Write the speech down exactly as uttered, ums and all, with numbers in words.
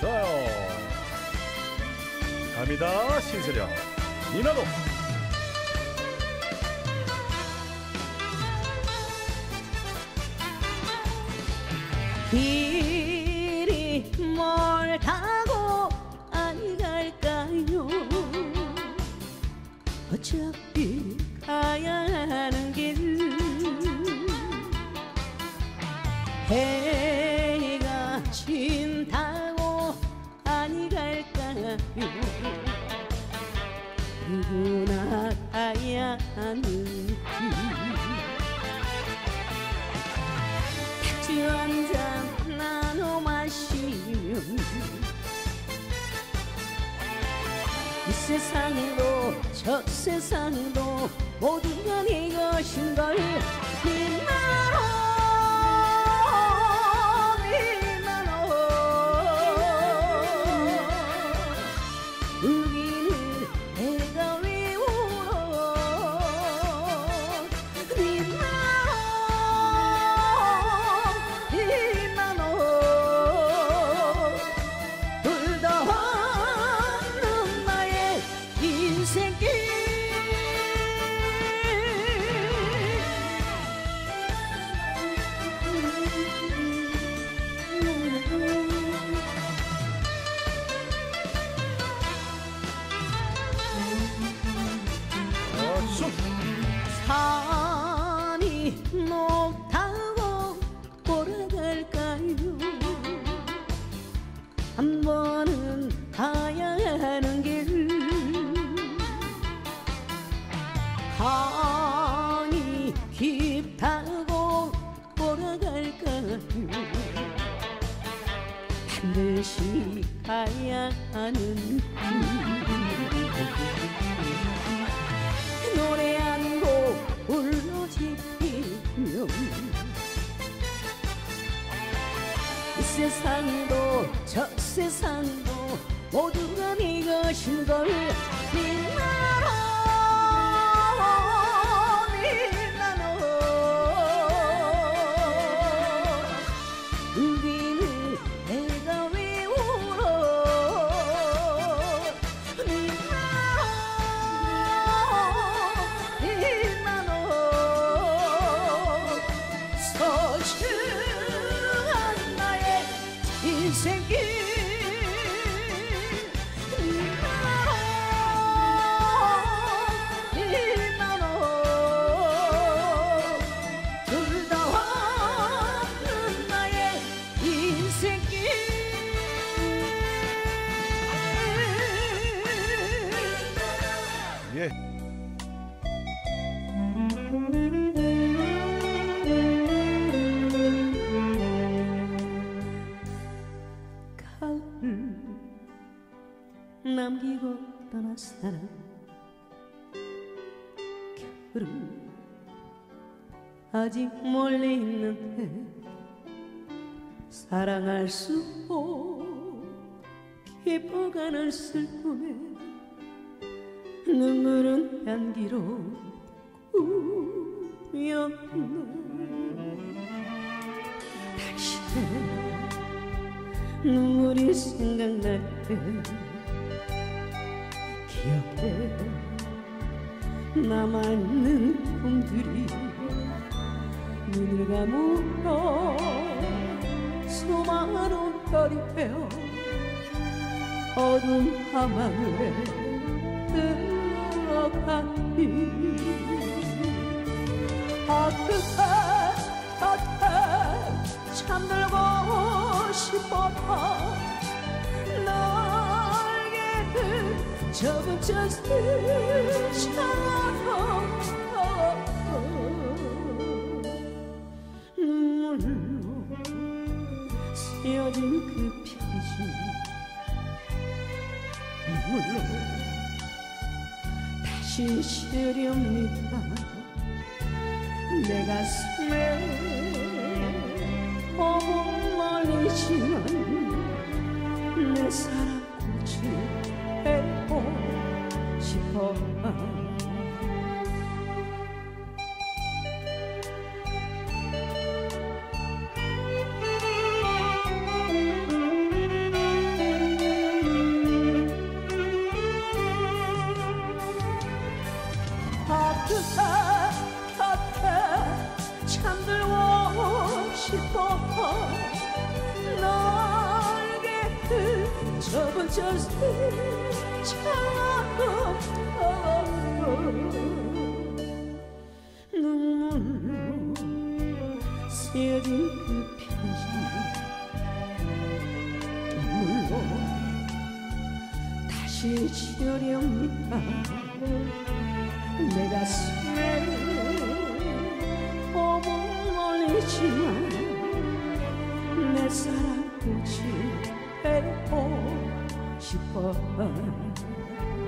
좋아요. 갑니다. 신세령 니나노. 길이 멀다고 안 갈까요? 어차피 가야 하는 길 해가 진다고 안 갈까요? 누구나 가야 하는 길 탁주 한잔 나눠 마시면 이 세상도 저 세상도 모두가 네 것인걸. 니나로 니나로 울기는 내가 왜 울어. 니나로 니나로 울다 없는 나의 인생길 산이 높다고 돌아갈까요? 한 번은 가야 하는 길 강이 깊다고 돌아갈까요? 반드시 가야 하는 길 노래 한 곡 불러지피면 이 세상도 저 세상도 모두가 네 것인걸. 니나로 니나로 울기는 내가 왜 울어. 니나로 니나로 소중한 나의 인생길 예. 가을 남기고 떠난 사람 겨울은 아직 멀리 있는데 사랑할 수 없 깊어가는 슬픔에 눈물은 향기로 꾸몄네. 당신의 눈물이 생각날 때 기억에 남아있는 꿈들이 눈을 감으며 수많은 별이 되어 어두운 밤하늘에 들어가니 어떻게 어떻게 잠들고 싶어도 너에게 적은 젖으셔도 눈물로 쓰여진 그 편지 눈물로 다시 시렵니다. 내 가슴에 너무 멀리지만 내 사랑 꽃을 빼고 싶어. 저승처럼 눈물로 쓰여진 그 편지 눈물로 다시 지으렵니다. 내 가슴에 봄은 올리지만 내 사랑 꽃이 되고 싶어.